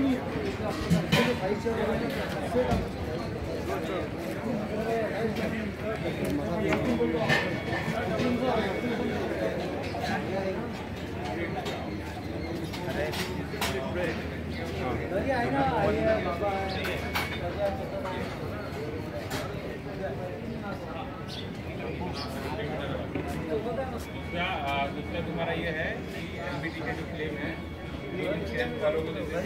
दूसरा तुम्हारा ये है कि एमबीटी का जो क्लेम है वालों को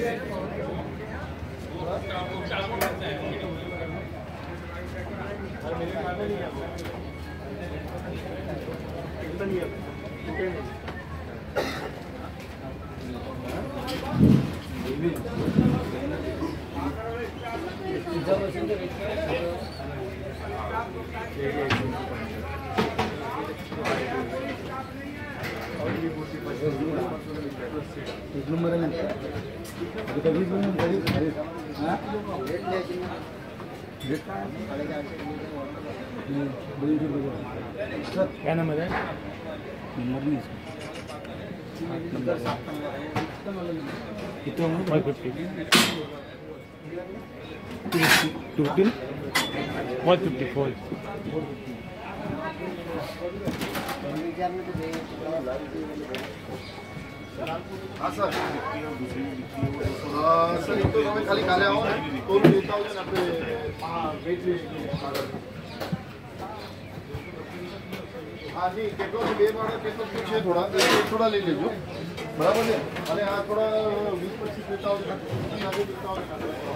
क्या नंबर है? नंबर नहीं कितना 550 154 हाँ सर सर तो मैं खाली खा ले आओ तो देता हूँ ना पे वेट हाँ जी केटो से बेर वाला केटो पीछे थोड़ा ले लीजिए बराबर है अरे हाँ थोड़ा 20-25 देता हूँ आगे देता हूँ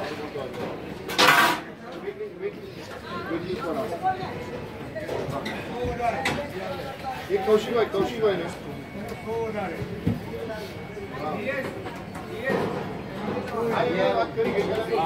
एक कौशिक भाई ने बात करेंगे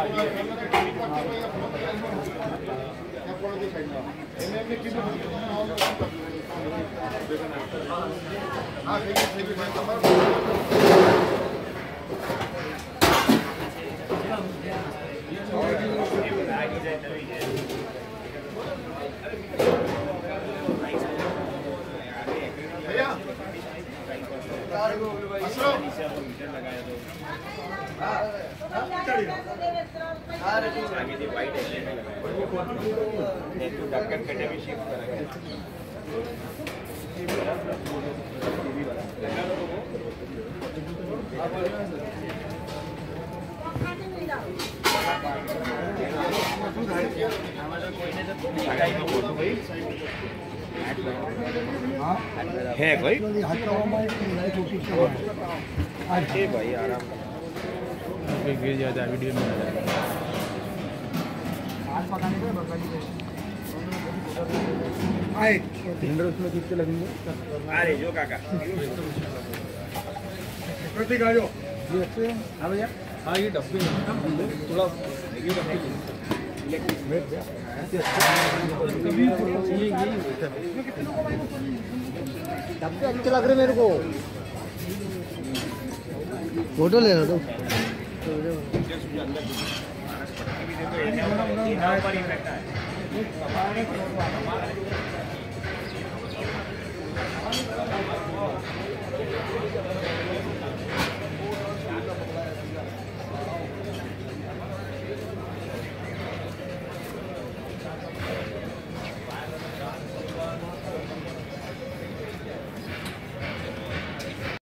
है कोई भाई आराम गिर जाता है वीडियो में आए सिलेंडर उसमें कितने लगेंगे अरे जो काका प्रतीक आ जाओ हाँ भैया हाँ ये डब्बे थोड़ा डब्बे अच्छे लग रहे मेरे को फोटो लेना तो